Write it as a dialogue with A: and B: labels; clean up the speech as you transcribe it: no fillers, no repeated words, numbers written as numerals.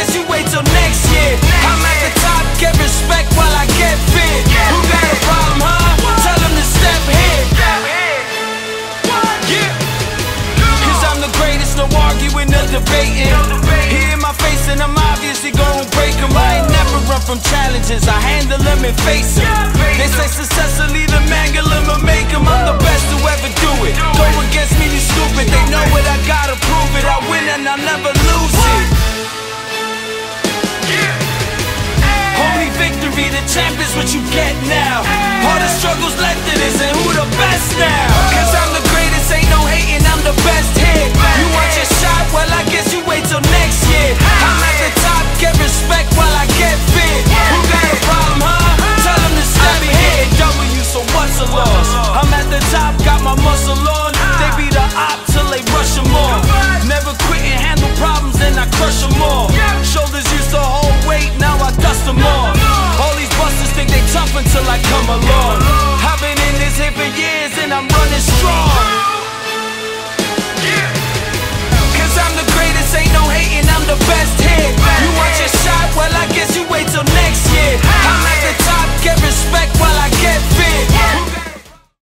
A: guess you wait till next year. I'm at the top, get respect while I get fit. Who got a problem, huh? Tell them to step here. Yeah. Cause I'm the greatest, no arguing, no debating. He in my face and I'm obviously gon' break him. I ain't never run from challenges, I handle them and face them. They say success will either mangle him or make him. I'm the best to ever do it. Go against me, you stupid. They know it, I gotta prove it. I win and I'll never lose it. Holy victory, the champ is what you get now. All the struggles left in this, and who the best now? Cause I'm the greatest, ain't no hating, I'm the best hit. You want your shot? Well, I guess you wait till next year. I'm at the top, get respect while I get fit. Who got a problem, huh? Tell them to step here. W, so what's a loss? I'm at the top, got my muscle on. They be the op till they rush them off. Never quit and handle problems, and I